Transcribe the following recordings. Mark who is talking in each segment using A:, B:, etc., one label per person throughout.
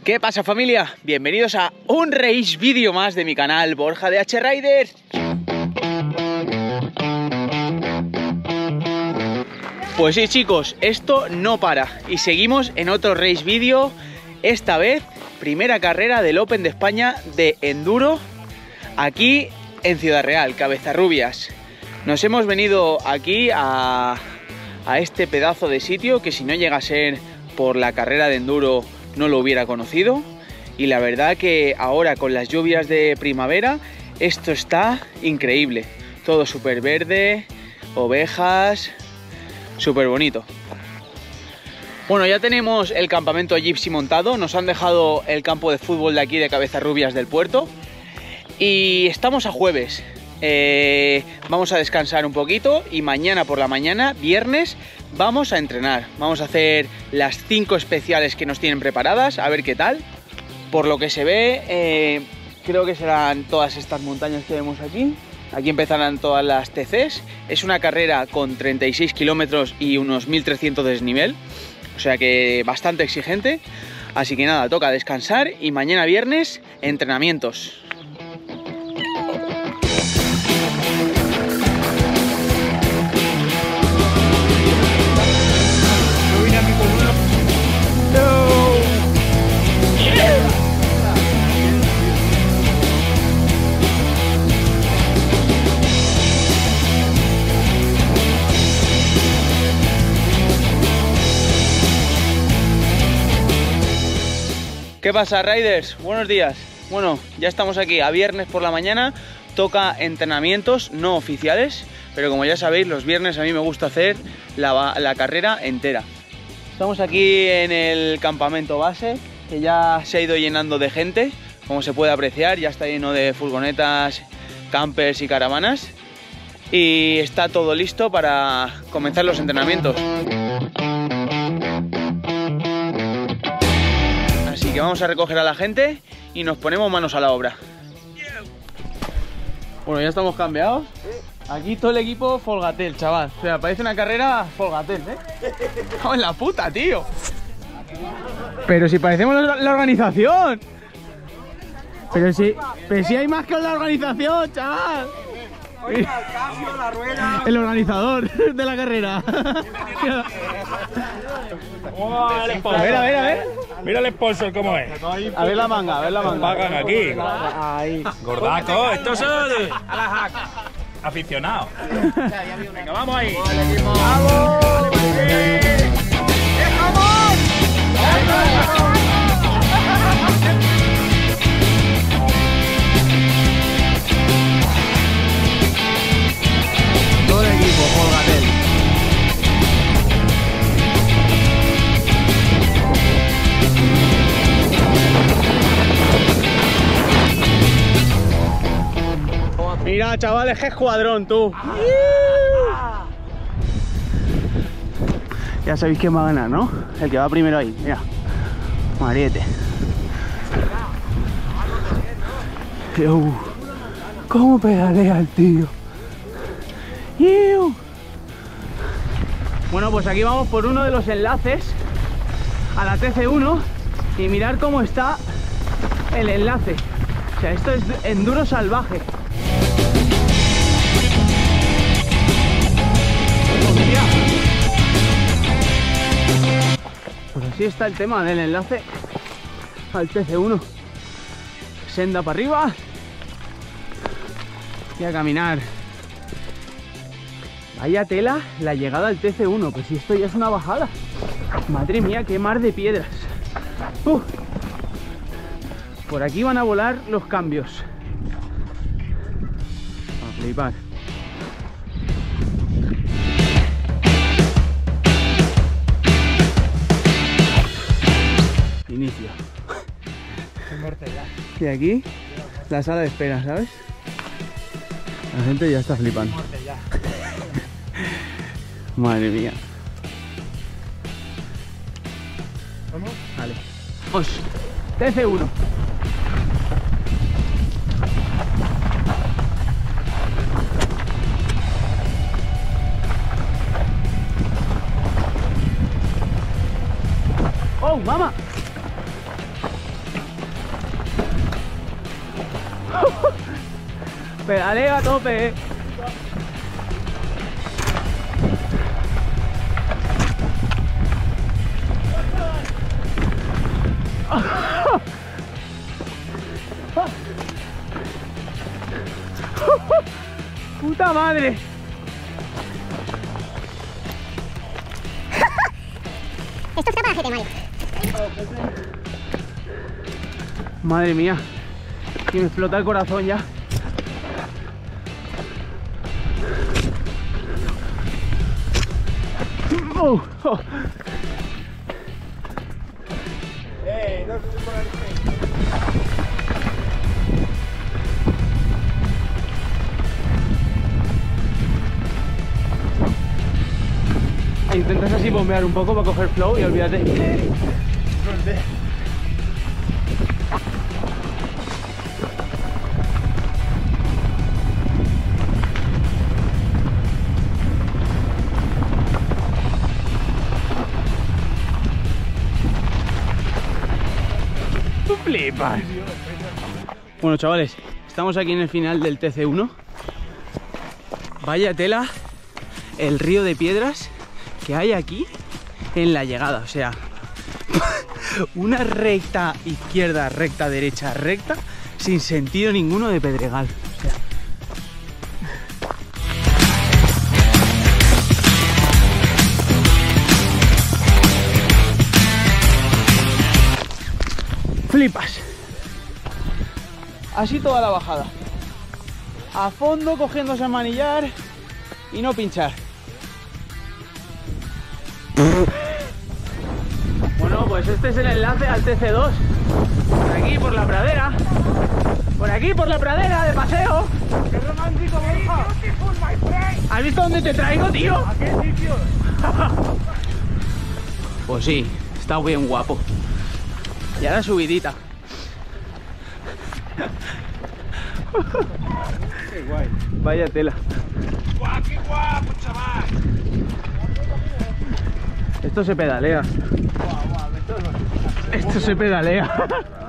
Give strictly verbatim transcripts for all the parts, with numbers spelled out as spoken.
A: ¿Qué pasa, familia? Bienvenidos a un race vídeo más de mi canal Borja de H Rider. Pues sí, chicos, esto no para y seguimos en otro race vídeo. Esta vez, primera carrera del Open de España de Enduro aquí en Ciudad Real, Cabezarrubias. Nos hemos venido aquí a, a este pedazo de sitio que si no llega a ser por la carrera de Enduro no lo hubiera conocido, y la verdad que ahora con las lluvias de primavera esto está increíble, todo súper verde, ovejas, súper bonito. Bueno, ya tenemos el campamento Gypsy montado, nos han dejado el campo de fútbol de aquí de Cabezarrubias del puerto y estamos a jueves. Eh, vamos a descansar un poquito y mañana por la mañana, viernes, vamos a entrenar. Vamos a hacer las cinco especiales que nos tienen preparadas, a ver qué tal. Por lo que se ve, eh, creo que serán todas estas montañas que vemos aquí. Aquí empezarán todas las T Cs. Es una carrera con treinta y seis kilómetros y unos mil trescientos de desnivel, o sea que bastante exigente. Así que nada, toca descansar y mañana viernes, entrenamientos. ¿Qué pasa, Riders? Buenos días. Bueno, ya estamos aquí a viernes por la mañana. Toca entrenamientos no oficiales, pero como ya sabéis, los viernes a mí me gusta hacer la, la carrera entera. Estamos aquí en el campamento base, que ya se ha ido llenando de gente, como se puede apreciar. Ya está lleno de furgonetas, campers y caravanas, y está todo listo para comenzar los entrenamientos. Que vamos a recoger a la gente y nos ponemos manos a la obra. Bueno, ya estamos cambiados. Aquí todo el equipo Folgatel, chaval. O sea, parece una carrera Folgatel, ¿eh? ¡Vamos en la puta, tío! Pero si parecemos la, la organización. Pero si, pero si hay más que la organización, chaval. Oiga, el cambio, la rueda. El organizador de la carrera.
B: Oh, a
A: ver, a ver, a ver.
B: Mira el sponsor cómo es.
A: A ver la manga, a ver la manga.
B: Pagan aquí.
A: Ahí.
B: Gordaco, estos son aficionados. Venga, vamos ahí.
A: ¡Vamos! Todo el equipo, Folgatel. Mira, chavales, qué escuadrón, tú. Ya sabéis quién va a ganar, ¿no? El que va primero ahí, mira. Mariete. ¿Cómo pedalea el tío? Bueno, pues aquí vamos por uno de los enlaces a la T C uno y mirar cómo está el enlace. O sea, esto es enduro salvaje. Pues así está el tema del enlace al T C uno. Senda para arriba y a caminar. Vaya tela la llegada al T C uno, pues si esto ya es una bajada. Madre mía, qué mar de piedras. Uf. Por aquí van a volar los cambios. A flipar. Inicio. Y aquí la sala de espera, ¿sabes? La gente ya está flipando. Madre mía.
B: ¿Vamos?
A: Vale. Vamos. T C uno. ¡Oh, mamá! Pedaleo a tope. ¡Puta madre!
C: Esto está para G T, Mario.
A: Madre mía, que me explota el corazón ya. Oh, oh.
B: ¡Eh! No se puede poner.
A: Intentas así bombear un poco para coger flow y olvídate. Tú flipas. Bueno, chavales, estamos aquí en el final del T C uno. Vaya tela el río de piedras que hay aquí en la llegada, o sea, una recta izquierda, recta derecha, recta, sin sentido ninguno de pedregal. O sea, flipas. Así toda la bajada, a fondo, cogiéndose a manillar y no pinchar. Bueno, pues este es el enlace al T C dos. Por aquí, por la pradera. Por aquí, por la pradera, de paseo.
B: ¡Qué romántico, Borja!
A: ¿Has visto dónde te traigo, tío?
B: ¿A qué sitio?
A: Pues sí, está bien guapo. Y ahora subidita.
B: ¡Qué guay!
A: Vaya tela.
B: ¡Guau, qué guapo, chaval!
A: Esto se pedalea. Esto se pedalea.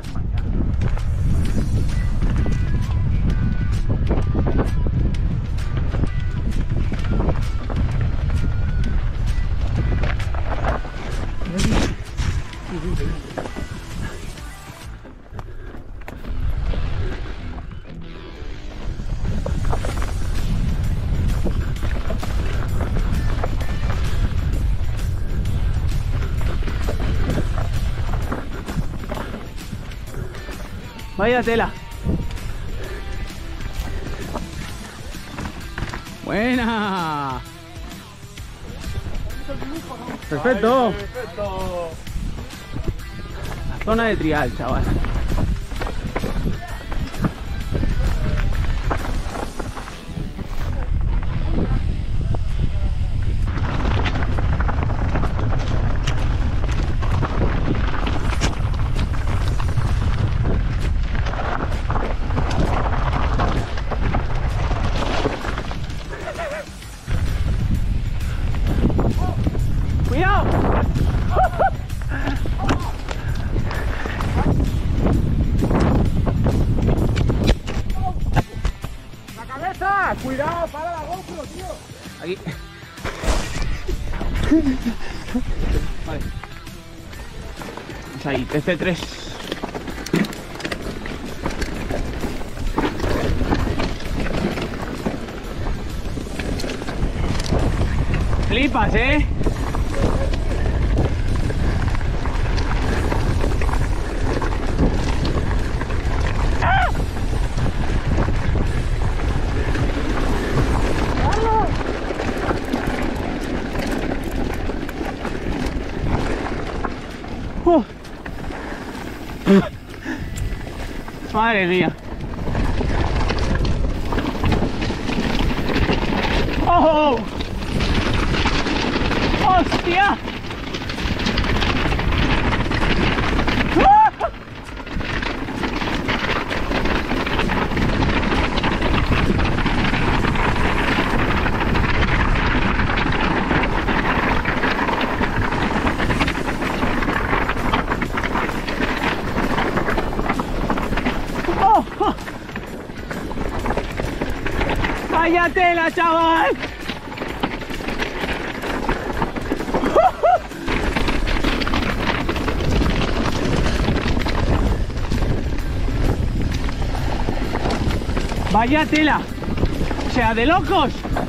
A: Vaya tela. Buena. Perfecto.
B: Perfecto.
A: La zona de trial, chaval. ¡Cuidado!
B: ¡La cabeza! ¡Cuidado! ¡Para la GoPro, tío!
A: Aquí. Vale. Es ahí, T C tres. Flipas, ¿eh? Uh. Madre mía. ¡Oh! ¡Hostia! ¡Ah! ¡Vaya tela, chaval! ¡Vaya tela! O sea, de locos.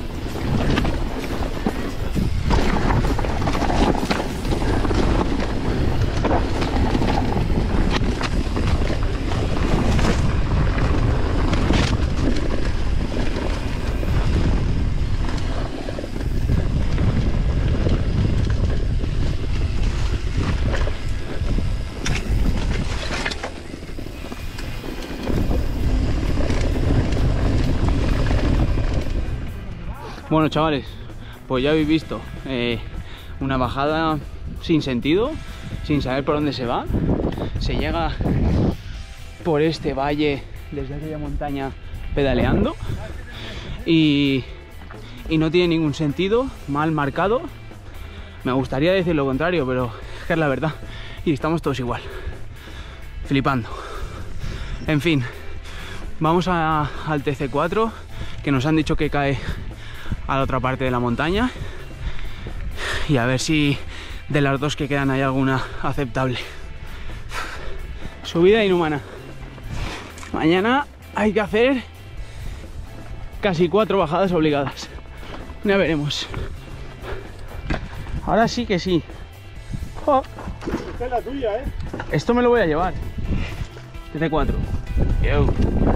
A: Bueno, chavales, pues ya habéis visto eh, una bajada sin sentido, sin saber por dónde se va. Se llega por este valle desde aquella montaña pedaleando y, y no tiene ningún sentido, mal marcado. Me gustaría decir lo contrario, pero es que es la verdad y estamos todos igual, flipando. En fin, vamos a, al T C cuatro, que nos han dicho que cae a la otra parte de la montaña, y a ver si de las dos que quedan hay alguna aceptable. Subida inhumana. Mañana hay que hacer casi cuatro bajadas obligadas. Ya veremos. Ahora sí que sí. Oh.
B: Esta es la tuya, ¿eh?
A: Esto me lo voy a llevar. T C cuatro. Yo.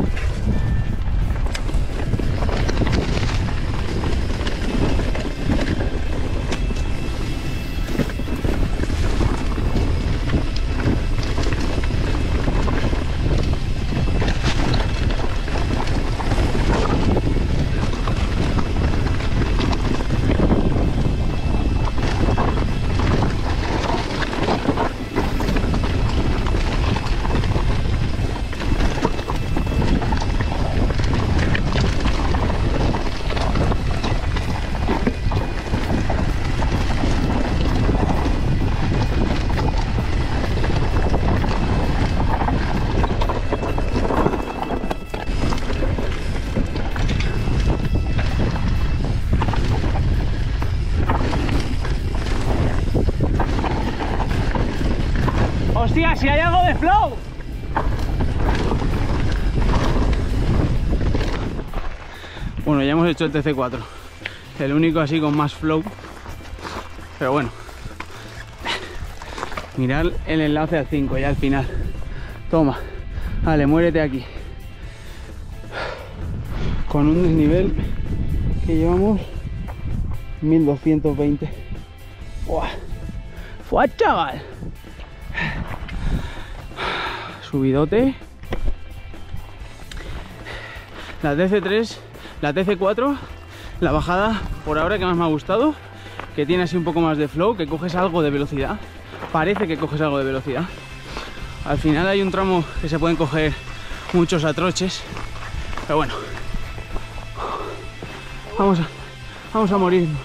A: ¡Hostia, si hay algo de flow! Bueno, ya hemos hecho el T C cuatro, el único así con más flow, pero bueno, mirad el enlace al cinco ya al final. Toma, vale, muérete aquí, con un desnivel que llevamos mil doscientos veinte. ¡Buah! ¡Fua, chaval! Subidote. La T C tres, la T C cuatro, la bajada por ahora que más me ha gustado, que tiene así un poco más de flow, que coges algo de velocidad, parece que coges algo de velocidad. Al final hay un tramo que se pueden coger muchos atroches, pero bueno, vamos a, vamos a morirnos.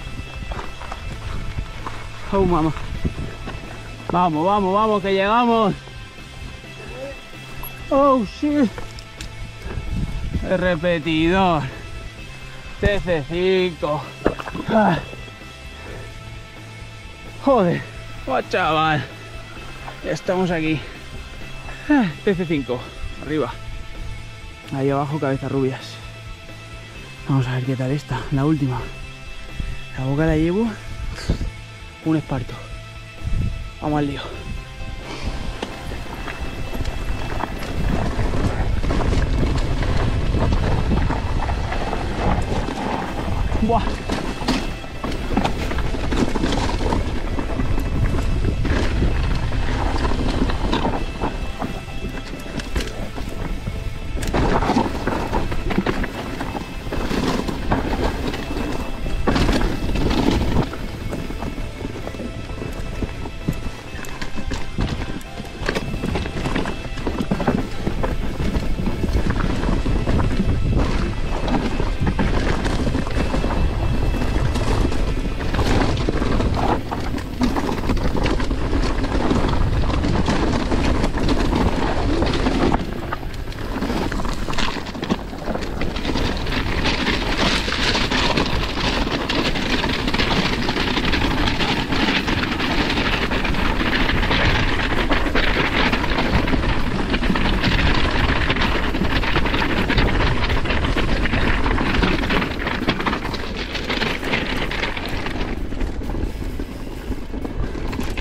A: Oh, mamá. Vamos, vamos, vamos, que llegamos. Oh, shit. El repetidor. T C cinco. Ah. Joder. Oh, chaval. Ya estamos aquí. Ah, T C cinco. Arriba. Ahí abajo, cabezas rubias. Vamos a ver qué tal está. La última. La boca la llevo. Un esparto. Vamos al lío. Buah.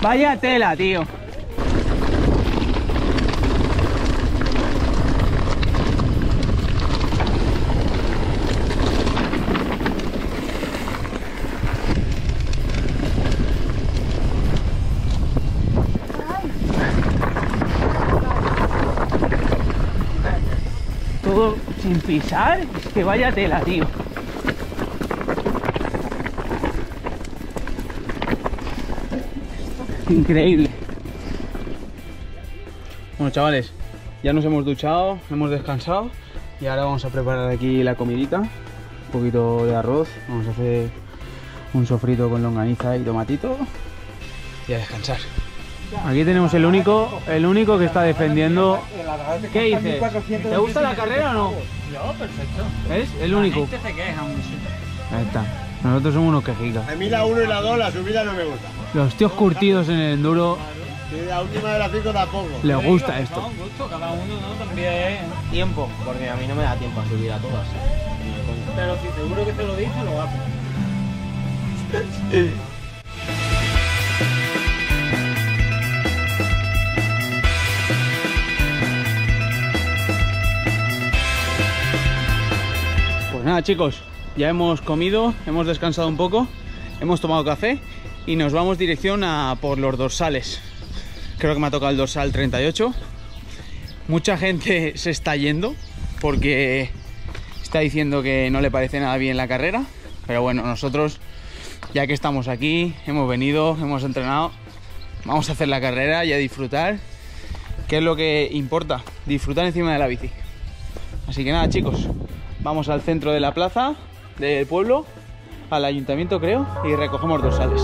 A: Vaya tela, tío. Todo sin pisar, es que vaya tela, tío. Increíble. Bueno, chavales, ya nos hemos duchado, hemos descansado y ahora vamos a preparar aquí la comidita. Un poquito de arroz, vamos a hacer un sofrito con longaniza y tomatito y a descansar. Aquí tenemos el único, el único que está defendiendo. ¿Qué dices? ¿Te gusta la carrera o no?
D: Yo, perfecto.
A: ¿Es? El único.
D: La gente se queja mucho.
A: Ahí está. Nosotros somos unos quejicas.
B: A mí la uno y la dos, la subida no me gusta.
A: Los tíos curtidos en el enduro
B: Y la última de las cinco tampoco.
A: les gusta esto.
D: No, gusto, cada uno no también.
E: Tiempo, porque a mí no me da tiempo a subir a todas.
D: Pero si seguro que te lo dice, lo hace.
A: Pues nada, chicos, ya hemos comido, hemos descansado un poco, hemos tomado café y nos vamos dirección a por los dorsales. Creo que me ha tocado el dorsal treinta y ocho. Mucha gente se está yendo porque está diciendo que no le parece nada bien la carrera, pero bueno, nosotros, ya que estamos aquí, hemos venido, hemos entrenado, vamos a hacer la carrera y a disfrutar, que es lo que importa, disfrutar encima de la bici. Así que nada, chicos, vamos al centro de la plaza del pueblo, al ayuntamiento creo, y recogemos dorsales.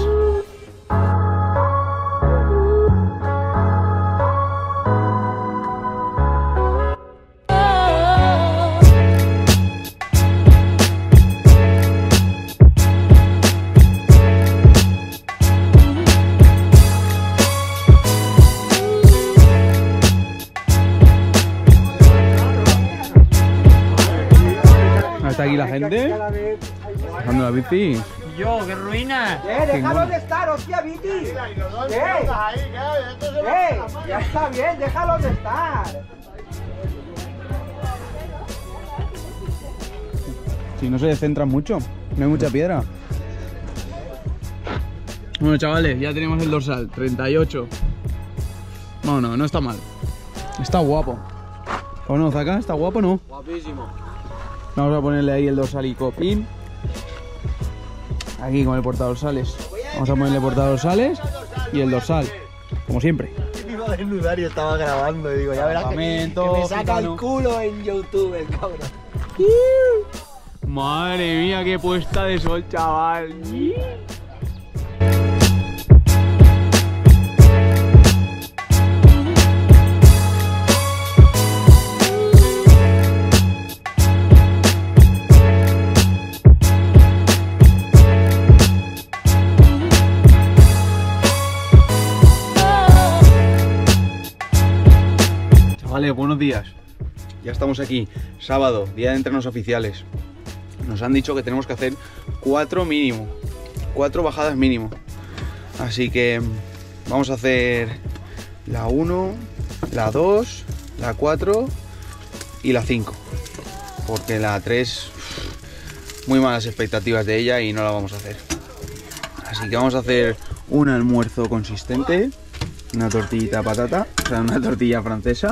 A: Está aquí la gente dejando la bici.
D: Yo, qué ruina.
B: ¡Eh, déjalo de estar, hostia, Viti! ¡Eh! ¡Eh! Ya está bien, déjalo de estar.
A: Si no se descentran mucho, no hay mucha piedra. Bueno, chavales, ya tenemos el dorsal treinta y ocho. No, no, no está mal. Está guapo. ¿O no, Zaka? ¿Está guapo o no?
E: Guapísimo.
A: Vamos a ponerle ahí el dorsal y copín. Aquí con el portadorsales. Vamos a ponerle portadorsales y el dorsal, como siempre.
E: Me iba a desnudar y estaba grabando y digo, ya verás que,
A: Campamento,
E: que me saca
A: gitano.
E: el culo en YouTube, el cabrón.
A: Madre mía, qué puesta de sol, chaval. Chavales, buenos días. Ya estamos aquí, sábado, día de entrenos oficiales. Nos han dicho que tenemos que hacer cuatro mínimo, cuatro bajadas mínimo. Así que vamos a hacer la uno, la dos, la cuatro y la cinco. Porque la tres, muy malas expectativas de ella y no la vamos a hacer. Así que vamos a hacer un almuerzo consistente, una tortillita de patata, o sea, una tortilla francesa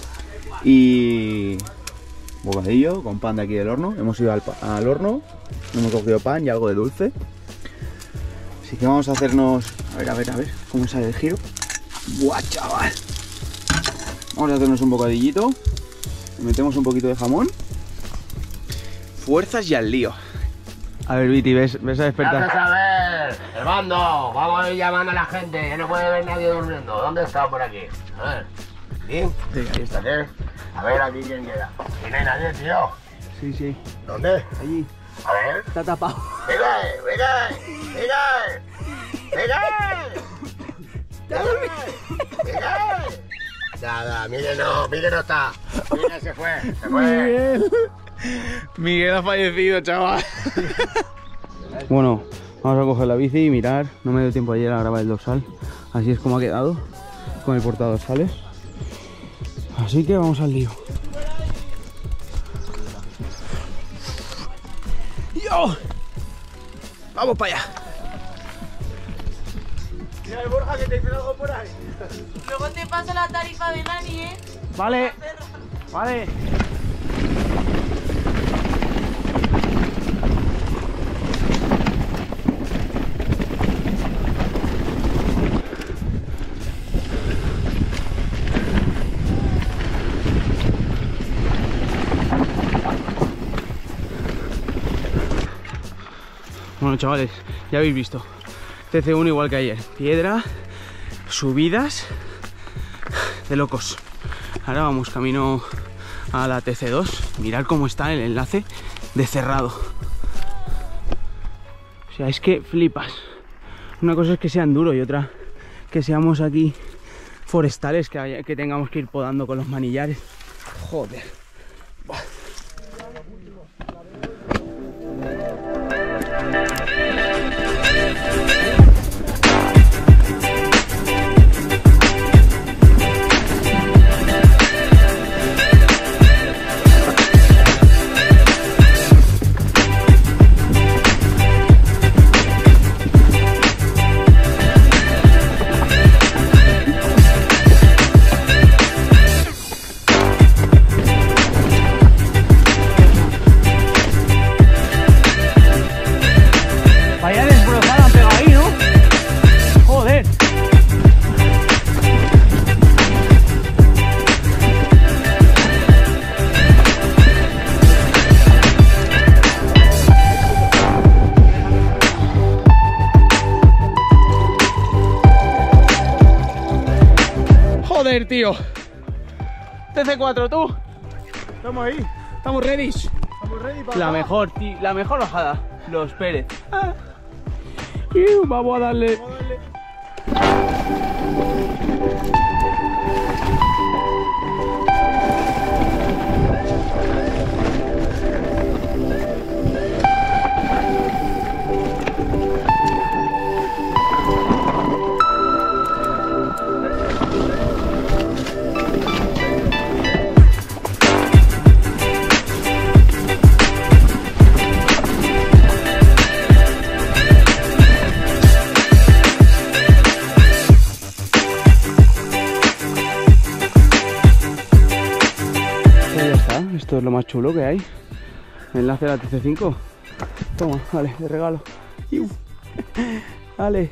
A: y bocadillo con pan de aquí del horno. Hemos ido al, al horno, hemos cogido pan y algo de dulce. Así que vamos a hacernos, a ver, a ver, a ver cómo sale el giro. ¡Buah, chaval! Vamos a hacernos un bocadillito, le metemos un poquito de jamón. Fuerzas y al lío. A ver, Viti, ves, ves a despertar.
E: Vamos a ver, el mando, vamos a ir llamando a la gente, ya no puede ver nadie durmiendo. ¿Dónde está por aquí? A ver. ¿Sí?
A: Sí, ahí está.
E: ¿Qué? A ver aquí quién queda. ¿Quién hay nadie, tío?
A: Sí, sí.
E: ¿Dónde?
A: Allí.
E: A ver.
A: Está tapado.
E: ¡Venga! ¡Venga! ¡Venga! ¡Venga! ¡Venga! Nada, Miguel no, Miguel no está. Miguel se fue, se fue.
A: Miguel. Miguel ha fallecido, chaval. Bueno, vamos a coger la bici y mirar. No me dio tiempo ayer a grabar el dorsal. Así es como ha quedado con el portadorsales. Así que vamos al lío. ¡Yo! ¡Vamos para allá!
B: Mira, Borja, que te dicen algo por ahí.
F: Luego te paso la tarifa de Nani, ¿eh?
A: Vale, vale. Bueno, chavales, ya habéis visto T C uno igual que ayer, piedra, subidas de locos. Ahora vamos camino a la T C dos. Mirad cómo está el enlace de cerrado. O sea, es que flipas. Una cosa es que sea enduro y otra que seamos aquí forestales, que, haya, que tengamos que ir podando con los manillares. Joder. Buah. Joder, tío. T C cuatro, tú.
B: Estamos ahí.
A: Estamos ready.
B: Estamos ready para
A: La
B: acá.
A: mejor, tío, la mejor bajada. Los Pérez. Ah. Iu, vamos a darle.
B: Vamos a darle.
A: Esto es lo más chulo que hay. Enlace a la T C cinco. Toma, vale, de regalo. Iu. Vale.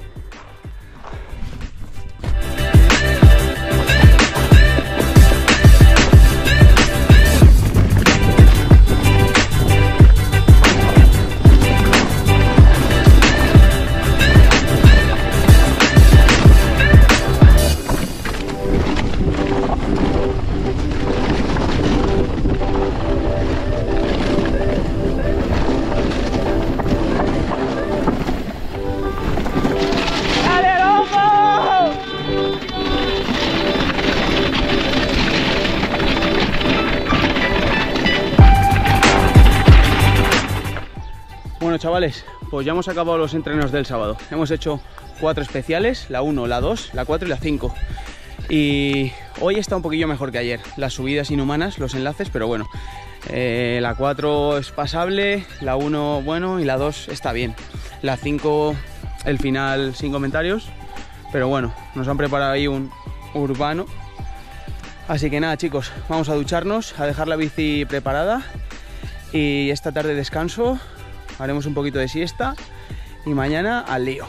A: Bueno, chavales, pues ya hemos acabado los entrenos del sábado. Hemos hecho cuatro especiales, la uno, la dos, la cuatro y la cinco. Y hoy está un poquillo mejor que ayer. Las subidas inhumanas, los enlaces, pero bueno. Eh, la cuatro es pasable, la uno bueno y la dos está bien. La cinco, el final sin comentarios. Pero bueno, nos han preparado ahí un urbano. Así que nada, chicos, vamos a ducharnos, a dejar la bici preparada. Y esta tarde descanso. Haremos un poquito de siesta y mañana al lío.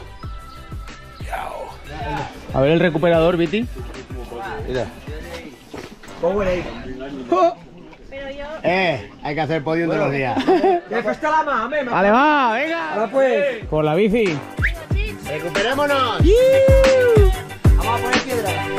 A: A ver el recuperador, Viti.
E: Mira.
A: ¡Oh!
E: Eh, hay que hacer podio todos los días.
B: Está la mame,
A: ¡Vale, va! ¡Venga!
B: Ahora pues.
A: Por la bici.
E: ¡Recuperémonos!
B: Vamos a poner piedra.